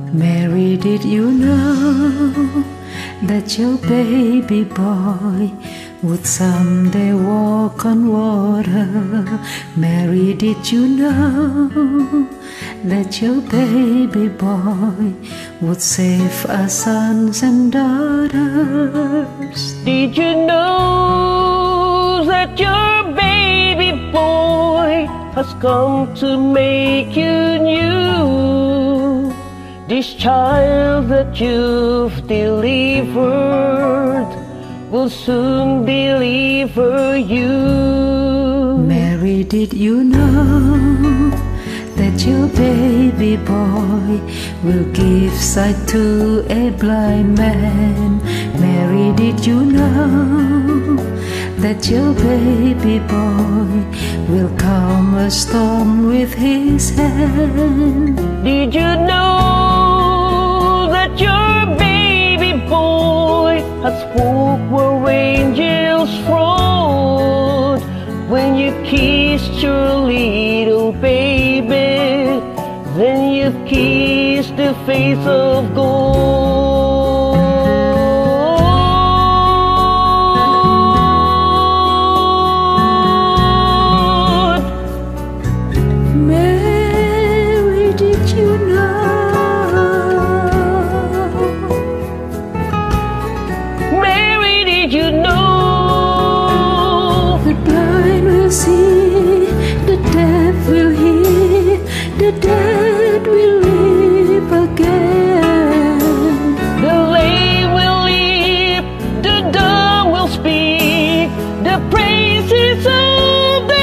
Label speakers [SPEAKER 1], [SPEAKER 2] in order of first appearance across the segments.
[SPEAKER 1] Mary, did you know that your baby boy would someday walk on water? Mary, did you know that your baby boy would save our sons and daughters?
[SPEAKER 2] Did you know that your baby boy has come to make you new? This child that you've delivered will soon deliver you.
[SPEAKER 1] Mary, did you know that your baby boy will give sight to a blind man? Mary, did you know that your baby boy will calm a storm with his hand?
[SPEAKER 2] Did you know that your baby boy has walked where angels front? When you kissed your little baby, then you kissed the face of gold.
[SPEAKER 1] Mary, did you know?
[SPEAKER 2] Mary, did you know?
[SPEAKER 1] The blind will see, the deaf will hear, the dead will live again.
[SPEAKER 2] The lame will leap, the dumb will speak, the praises of the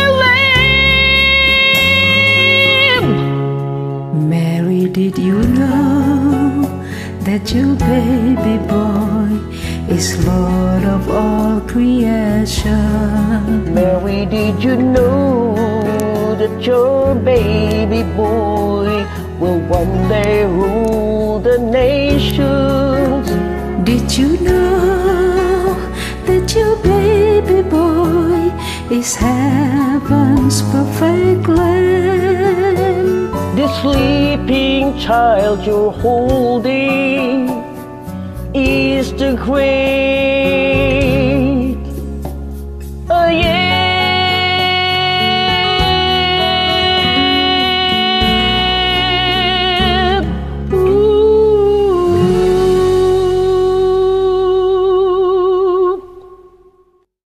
[SPEAKER 2] Lamb.
[SPEAKER 1] Mary, did you know that your baby boy is Lord of all creation?
[SPEAKER 2] Mary, did you know that your baby boy will one day rule the nations?
[SPEAKER 1] Did you know that your baby boy is heaven's perfect Lamb?
[SPEAKER 2] The sleeping child you're holding is the great